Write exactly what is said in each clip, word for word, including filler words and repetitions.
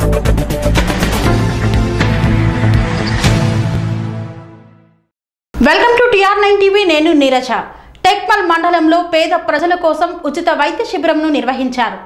Welcome to TR nine TV. నేను నీరజ. టెక్మల్ మండలంలో పేద ప్రజల కోసం ఉచిత వైద్య శిబిరంను నిర్వహించారు.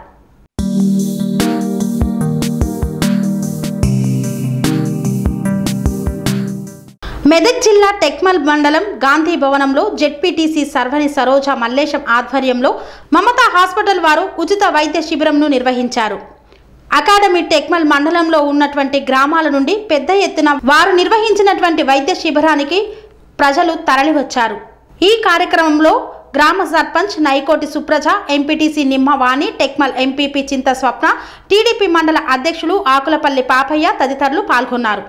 మెదక్ జిల్లా టెక్మల్ మండలం గాంధీ భవనంలో జెడ్పీటీసీ సర్వని సరోజ మల్లేశం ఆధ్వర్యంలో మమతా హాస్పిటల్ వారు ఉచిత వైద్య శిబిరంను నిర్వహించారు. అకాడమీ టెక్మల్ మండలంలో ఉన్నటువంటి గ్రామాల నుండి పెద్ద ఎత్తున వారు నిర్వహించినటువంటి వైద్య శిబిరానికి ప్రజలు తరలివచ్చారు. ఈ కార్యక్రమంలో గ్రామ sarpanch Naikoti Supraja, MPTC Nimmavani, Tekmal MPP Chinta Swapna, TDP మండల అధ్యక్షులు ఆకులపల్లి పాపయ్య తదితరులు పాల్గొన్నారు.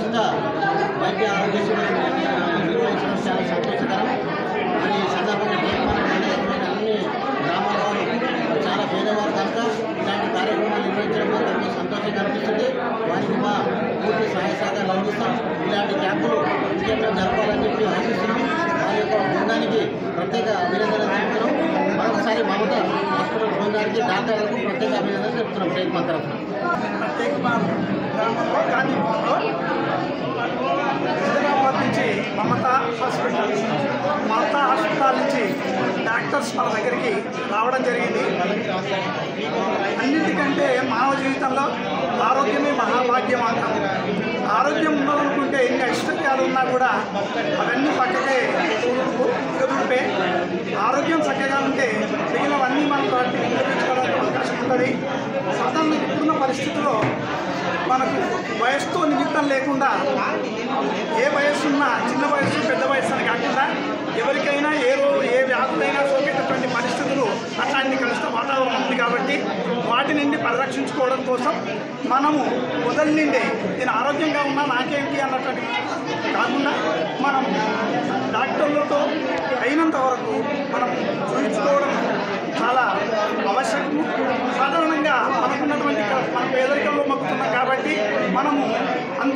ఇలాంటి క్యాంపులు ముఖ్యంగా జరపాలని చెప్పి ఆశిస్తున్నాం. వారి యొక్క బృందానికి ప్రత్యేక అభినందనలు చెప్తున్నాం. మరొకసారి మమతా హాస్పిటల్ బృందానికి డాక్టర్లకు ప్రత్యేక అభినందనలు చెప్తున్నాం. టెక్మాల్ తరఫున టెక్మాల్ గ్రామంలో గాంధీ భవన్లో హైదరాబాద్ నుంచి మమతా హాస్పిటల్ మమతా హాస్పిటల్ నుంచి డాక్టర్స్ మన దగ్గరికి రావడం జరిగింది. అన్నిటికంటే మానవ జీవితంలో ఆరోగ్యమే మహాభాగ్యం అంటాం. ఆరోగ్యం ఉండాలనుకుంటే ఎన్ని ఐశ్వర్యాలు ఉన్నా కూడా అవన్నీ పక్కకే కుదురుపే. ఆరోగ్యం చక్కగా ఉంటే మిగిలినవన్నీ మనకు ఉపయోగించుకోవడానికి అవకాశం ఉంటుంది. సాధారణ ఇప్పుడున్న పరిస్థితుల్లో మనకు వయస్సుతో నిమిత్తం లేకుండా ఏ వయస్సు ఉన్నా, చిన్న వయస్సు పెద్ద వయస్సు అని కాకుండా ఎవరికైనా ఏ రో ఏ వ్యాధులైనా సోకేటటువంటి పరిస్థితులు అట్లాంటి కలుషిత వాతావరణం ఉంది. కాబట్టి వాటి నుండి పరిరక్షించుకోవడం కోసం మనము మొదలు నుండి నేను ఆరోగ్యంగా ఉన్నా నాకేంటి అన్నటువంటి కాకుండా మనం డాక్టర్లతో అయినంత వరకు మనం చూపించుకోవడం చాలా ఆవశ్యకము. సాధారణంగా మనకున్నటువంటి మన పేదరికంలో మొక్కుతున్నాం కాబట్టి మనము అంత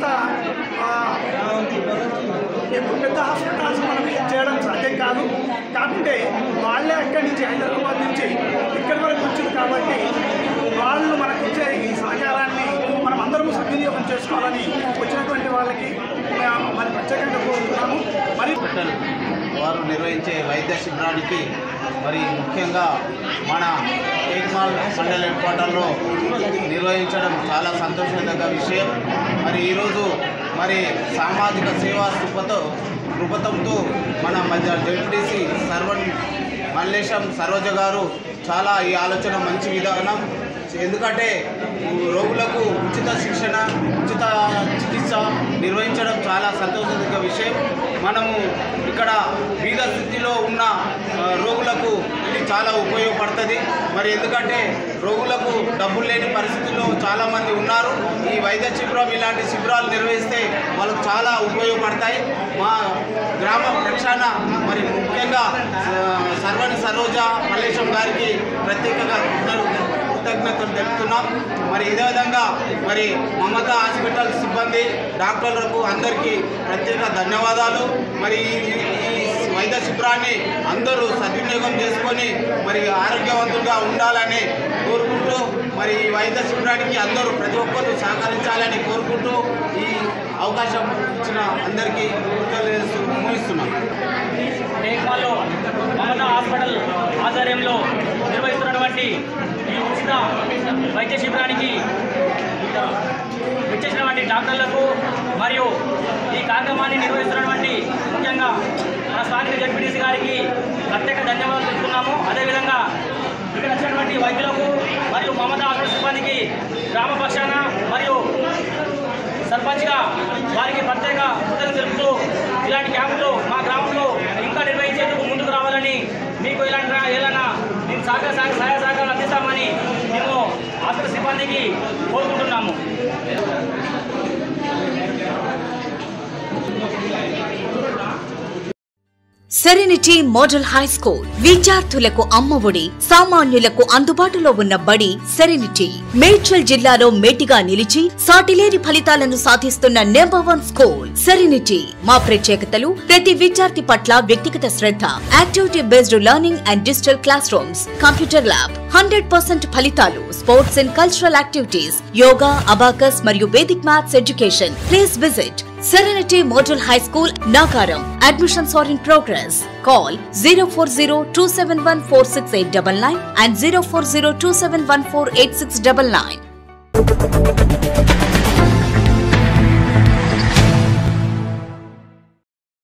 ఎక్కువ పెద్ద హాస్పిటల్స్ మనం చేయడం సాధ్యం కాదు. కాకుంటే వాళ్ళే అక్కడి నుంచి హైదరాబాద్ నుంచి ఇక్కడి వరకు వచ్చింది కాబట్టి వాళ్ళు మనకు ఇచ్చే ఈ సహకారాన్ని మనం అందరము సద్వినియోగం చేసుకోవాలని వచ్చినటువంటి వాళ్ళకి మరి ప్రత్యేకంగా కోరుతున్నాము. మరి వారు నిర్వహించే వైద్య శిబిరానికి మరి ముఖ్యంగా మన టెక్మాల్ మండల హెడ్ క్వార్టర్లో నిర్వహించడం చాలా సంతోషదగ్గ విషయం. మరి ఈరోజు మరి సామాజిక సేవా దృక్పథం దృక్పథంతో మన మధ్య జెడ్పీటీసీ సర్వన్ మల్లేశం సరోజ గారు చాలా ఈ ఆలోచన మంచి విధానం. ఎందుకంటే రోగులకు ఉచిత శిక్షణ, ఉచిత చికిత్స నిర్వహించడం చాలా సంతోషదగ్గ విషయం. మనము ఇక్కడ బీద స్థితిలో ఉన్న రోగులకు ఇది చాలా ఉపయోగపడుతుంది. మరి ఎందుకంటే రోగులకు డబ్బులు లేని పరిస్థితుల్లో చాలామంది ఉన్నారు. ఈ వైద్య శిబిరం ఇలాంటి శిబిరాలు నిర్వహిస్తే వాళ్ళకు చాలా ఉపయోగపడతాయి. మా గ్రామ రక్షణ మరి ముఖ్యంగా సర్వని సరోజ మల్లేశం గారికి ప్రత్యేకంగా కృతజ్ఞతలు తెలుపుతున్నాం. మరి ఇదే విధంగా మరి మమతా హాస్పిటల్ సిబ్బంది, డాక్టర్లకు అందరికీ ప్రత్యేక ధన్యవాదాలు. మరి ఈ వైద్య శిబిరాన్ని అందరూ సద్వినియోగం చేసుకొని మరి ఆరోగ్యవంతులుగా ఉండాలని కోరుకుంటూ మరి ఈ వైద్య శిబిరానికి అందరూ ప్రతి ఒక్కరూ సహకరించాలని కోరుకుంటూ ఈ అవకాశం ఇచ్చిన అందరికీ ముగిస్తున్నాం. టెక్మాల్లో మమతా హాస్పిటల్ ఆధ్వర్యంలో నిర్వహిస్తున్నటువంటి ఈ ఉచిత వైద్య శిబిరానికి వచ్చేసినటువంటి డాక్టర్లకు మరియు ఈ కార్యక్రమాన్ని నిర్వహిస్తున్నటువంటి ముఖ్యంగా మన స్థానిక జెడ్పీటీసీ గారికి ప్రత్యేక ధన్యవాదాలు తెలుపుతున్నాము. అదేవిధంగా ఇక్కడ వచ్చినటువంటి వైద్యులకు మరియు మమతా హాస్పిటల్ సిబ్బందికి గ్రామ పక్షాన మరియు సర్పంచ్గా వారికి ప్రత్యేక కృతజ్ఞతలు తెలుపుతూ ఇలాంటి క్యాంపులు మా గ్రామంలో ఇంకా నిర్వహించేందుకు ముందుకు రావాలని, మీకు ఇలాంటి ఏదైనా మేము సహకార సహాయ సహకారాలు అందిస్తామని మేము హాస్పిటల్ సిబ్బందికి కోరుకుంటున్నాము. సెరెనిటీ మోడల్ హై స్కూల్ విద్యార్థులకు అమ్మఒడి, సామాన్యులకు అందుబాటులో ఉన్న బడి సెరెనిటీ. మేడ్చల్ జిల్లాలో మేటిగా నిలిచి సాటిలేని ఫలితాలను సాధిస్తున్న నెంబర్ వన్ స్కూల్ సెరెనిటీ. మా ప్రత్యేకతలు ప్రతి విద్యార్థి పట్ల వ్యక్తిగత శ్రద్ధ, activity based learning and digital classrooms, computer lab, hundred percent ఫలితాలు, sports and cultural activities, yoga, abacus మరియు Vedic maths education. Please visit Serenity Model High School, Nagaram. Admissions are in progress. Call zero four zero two seven one four six eight nine nine and zero four zero two seven one four eight six nine nine.